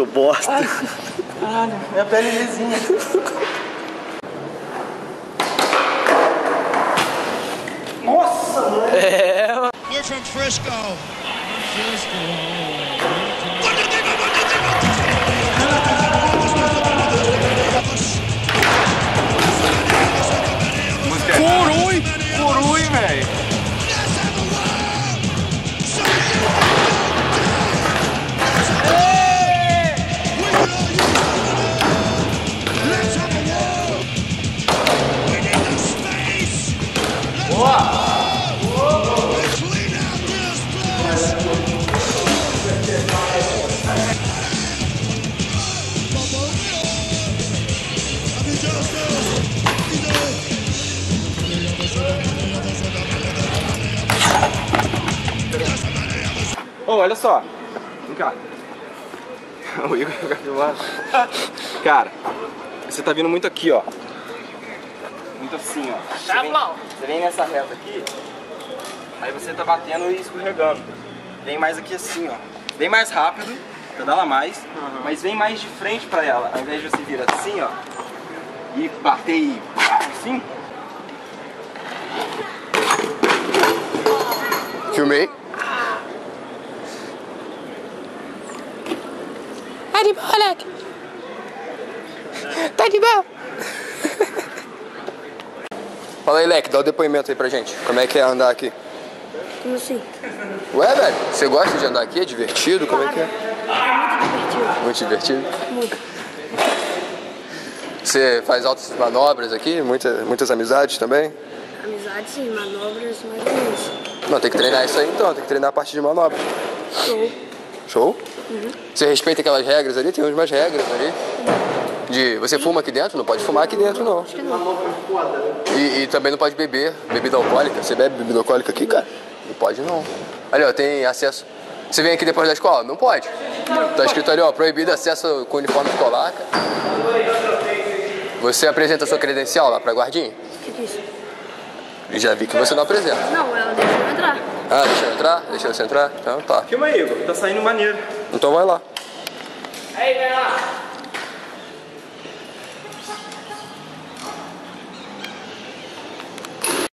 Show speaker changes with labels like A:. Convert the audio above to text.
A: seu bosta.
B: Ai, caralho, minha pele é lisinha. Nossa, mano.
A: É, mano.
C: We're from Frisco.
A: Curui! Curui, velho! Boa! Ô, olha só. Vem cá. O Igor fica filmando. Cara, você tá vindo muito aqui, ó. Muito assim, ó.
B: Tá bom.
A: Você vem nessa reta aqui, aí você tá batendo e escorregando. Vem mais aqui assim, ó. Vem mais rápido, pedala mais, mas vem mais de frente pra ela. Ao invés de você vir assim, ó, e bater e assim.
D: Filmei.
E: Tá de boa, moleque. Tá de boa.
D: Fala aí, Leque, dá o depoimento aí pra gente. Como é que é andar aqui?
E: Como assim?
D: Ué, velho, você gosta de andar aqui? É divertido? Como é que é? Muito divertido.
E: Muito.
D: Você faz altas manobras aqui? Muitas amizades também?
E: Amizades sim, manobras mais ou menos.
D: Não, tem que treinar isso aí então, tem que treinar a parte de manobra.
E: Show.
D: Show?
E: Uhum.
D: Você respeita aquelas regras ali? Tem umas regras ali. Você fuma aqui dentro? Não pode fumar aqui dentro, não.
E: Acho que não.
D: E também não pode beber bebida alcoólica. Você bebe bebida alcoólica aqui, cara? Não pode, não. Ali, ó, tem acesso. Você vem aqui depois da escola? Não pode. Tá escrito ali, ó, proibido acesso com uniforme escolar, cara. Você apresenta a sua credencial lá pra guardinha?
E: O que é isso?
D: Já vi que você não apresenta.
E: Não, ela deixou eu entrar.
D: Ah, deixa eu entrar? Deixa você entrar? Então tá.
A: Filma aí, Igor. Tá saindo maneiro.
D: Então vai lá.
B: Aí, vai lá.